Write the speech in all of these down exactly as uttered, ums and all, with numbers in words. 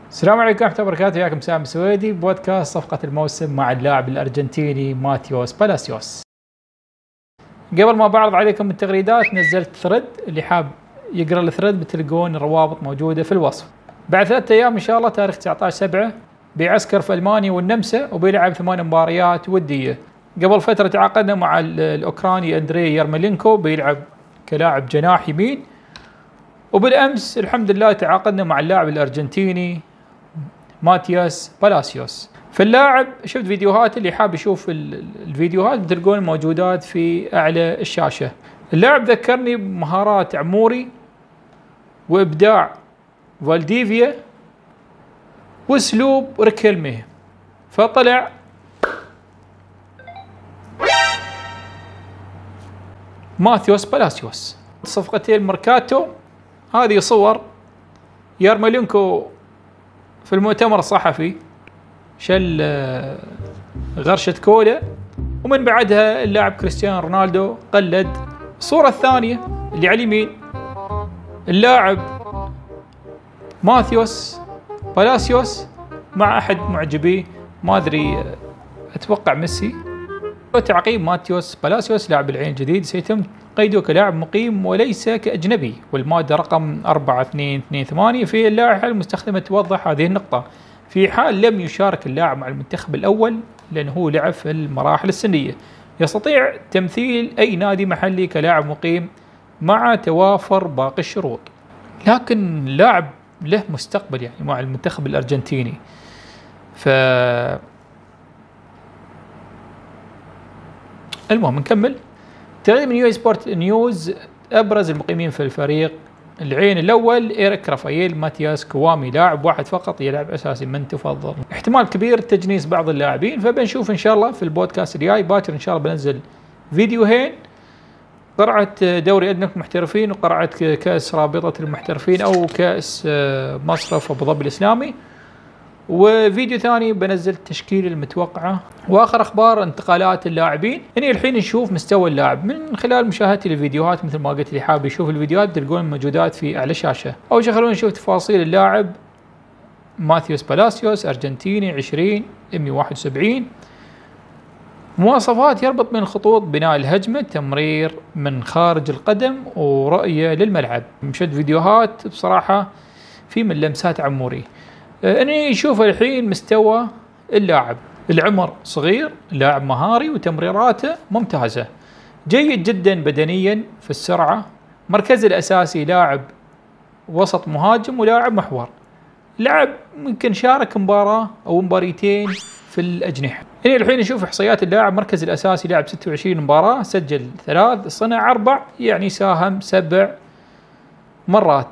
السلام عليكم ورحمة الله وبركاته. وياكم سام السويدي بودكاست صفقة الموسم مع اللاعب الأرجنتيني ماتيوس بالاسيوس. قبل ما بعرض عليكم التغريدات نزلت ثريد، اللي حاب يقرأ الثريد بتلقون الروابط موجودة في الوصف. بعد ثلاثة أيام إن شاء الله تاريخ تسعة عشر سبعة بيعسكر في ألمانيا والنمسا وبيلعب ثمان مباريات ودية. قبل فترة تعاقدنا مع الأوكراني أندري يرملينكو بيلعب كلاعب جناح يمين، وبالأمس الحمد لله تعاقدنا مع اللاعب الأرجنتيني ماتيوس بالاسيوس. فاللاعب شفت فيديوهات، اللي حاب يشوف الفيديوهات بتلقون موجودات في أعلى الشاشة. اللاعب ذكرني بمهارات عموري وإبداع فالديفيا واسلوب ريكيلمي، فطلع ماتيوس بالاسيوس. صفقتين ميركاتو، هذه صور يرملينكو في المؤتمر الصحفي شل غرشة كولا، ومن بعدها اللاعب كريستيانو رونالدو قلد. الصورة الثانية اللي على اليمين اللاعب ماتيوس بالاسيوس مع أحد معجبيه، ما أدري أتوقع ميسي. تعقيب ماتيوس بالاسيوس لاعب العين الجديد سيتم قيده كلاعب مقيم وليس كأجنبي، والمادة رقم أربعة اثنين اثنين ثمانية في اللائحة المستخدمة توضح هذه النقطة في حال لم يشارك اللاعب مع المنتخب الأول لأنه هو لعب في المراحل السنية. يستطيع تمثيل أي نادي محلي كلاعب مقيم مع توافر باقي الشروط، لكن لاعب له مستقبل يعني مع المنتخب الأرجنتيني. ف المهم نكمل. تغريدة من يو سبورت نيوز، أبرز المقيمين في الفريق العين الأول إيريك رافائيل ماتياس كوامي، لاعب واحد فقط يلعب أساسي. من تفضل؟ احتمال كبير تجنيس بعض اللاعبين، فبنشوف إن شاء الله في البودكاست الجاي. باكر إن شاء الله بنزل فيديوهين، قرعة دوري أدنى المحترفين وقرعة كأس رابطة المحترفين أو كأس مصرف أبو ظبي الإسلامي، وفيديو ثاني بنزل التشكيل المتوقعة، واخر اخبار انتقالات اللاعبين. هني الحين نشوف مستوى اللاعب من خلال مشاهدة الفيديوهات. مثل ما قلت، اللي حاب يشوف الفيديوهات تلقون موجودات في اعلى الشاشة. اول شيء خلونا نشوف تفاصيل اللاعب ماتيوس بالاسيوس، ارجنتيني، عشرين، مئة وواحد وسبعين. مواصفات: يربط بين الخطوط، بناء الهجمة، تمرير من خارج القدم، ورؤية للملعب. مشاهد فيديوهات بصراحة في من لمسات عموري. اني نشوف الحين مستوى اللاعب. العمر صغير، لاعب مهاري وتمريراته ممتازة، جيد جدا بدنيا في السرعة. مركز الأساسي لاعب وسط مهاجم ولاعب محور. لعب ممكن شارك مباراة أو مباريتين في الأجنحة. هنا الحين نشوف إحصائيات اللاعب. مركز الأساسي لاعب ستة وعشرين مباراة، سجل ثلاث، صنع أربع، يعني ساهم سبع مرات.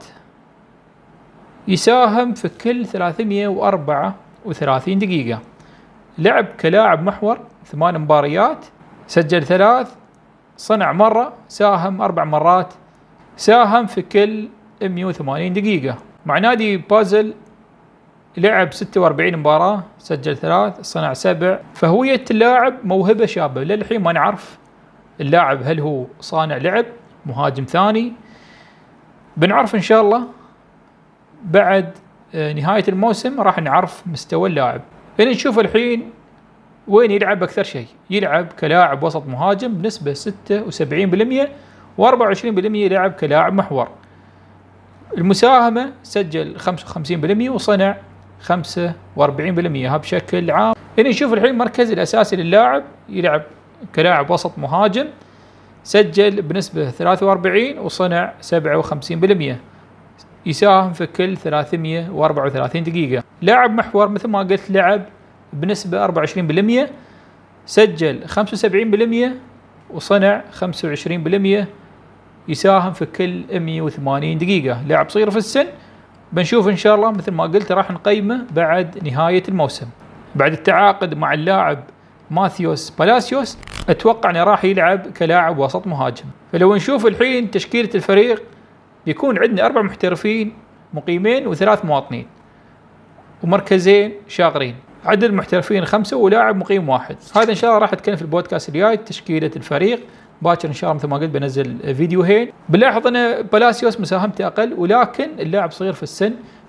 يساهم في كل ثلاثمئة وأربعة وثلاثين دقيقة. لعب كلاعب محور ثمان مباريات، سجل ثلاث، صنع مرة، ساهم أربع مرات، ساهم في كل مئة وثمانين دقيقة. مع نادي بازل لعب ستة وأربعين مباراة، سجل ثلاث، صنع سبع. فهوية اللاعب موهبة شابة، للحين ما نعرف اللاعب هل هو صانع لعب، مهاجم ثاني. بنعرف إن شاء الله بعد نهاية الموسم راح نعرف مستوى اللاعب. هنا نشوف الحين وين يلعب أكثر شيء. يلعب كلاعب وسط مهاجم بنسبة ستة وسبعين بالمئة، وأربعة وعشرين بالمئة يلعب كلاعب محور. المساهمة سجل خمسة وخمسين بالمئة وصنع خمسة وأربعين بالمئة. هذا بشكل عام. هنا نشوف الحين المركز الأساسي للاعب. يلعب كلاعب وسط مهاجم، سجل بنسبة ثلاثة وأربعين وصنع سبعة وخمسين بالمئة. يساهم في كل ثلاثمئة وأربعة وثلاثين دقيقة. لاعب محور مثل ما قلت، لعب بنسبة أربعة وعشرين بالمئة، سجل خمسة وسبعين بالمئة وصنع خمسة وعشرين بالمئة. يساهم في كل مئة وثمانين دقيقة. لاعب صغير في السن، بنشوف إن شاء الله مثل ما قلت راح نقيمه بعد نهاية الموسم. بعد التعاقد مع اللاعب ماتيوس بالاسيوس أتوقع أنه راح يلعب كلاعب وسط مهاجم. فلو نشوف الحين تشكيلة الفريق، يكون عندنا أربع محترفين مقيمين وثلاث مواطنين ومركزين شاغرين. عدد المحترفين خمسة ولاعب مقيم واحد. هذا إن شاء الله راح أتكلم في البودكاست الجاي تشكيلة الفريق. باكر ان شاء الله مثل ما قلت بنزل فيديوهين. بنلاحظ ان بالاسيوس مساهمته اقل ولكن اللاعب صغير في السن،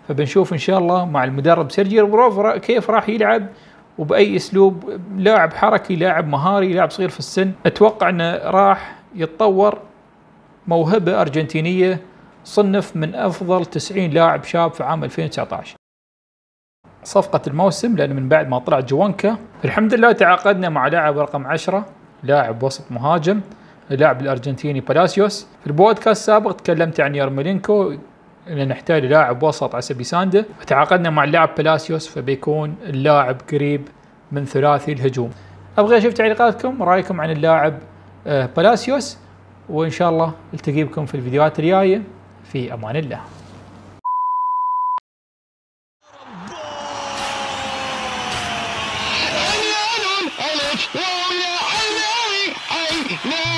فبنشوف ان شاء الله مع المدرب سيرجي لافروف كيف راح يلعب وباي اسلوب. لاعب حركي، لاعب مهاري، لاعب صغير في السن، اتوقع انه راح يتطور موهبه ارجنتينيه، صنف من افضل تسعين لاعب شاب في عام ألفين وتسعة عشر. صفقه الموسم، لان من بعد ما طلع جوانكا الحمد لله تعاقدنا مع لاعب رقم عشرة، لاعب وسط مهاجم، اللاعب الارجنتيني بالاسيوس. في البودكاست السابق تكلمت عن يارمولينكو ان نحتاج لاعب وسط على سبيل سانده، فتعاقدنا مع اللاعب بالاسيوس، فبيكون اللاعب قريب من ثلاثي الهجوم. ابغى اشوف تعليقاتكم، رايكم عن اللاعب بالاسيوس، وان شاء الله التقي بكم في الفيديوهات الجايه. في امان الله.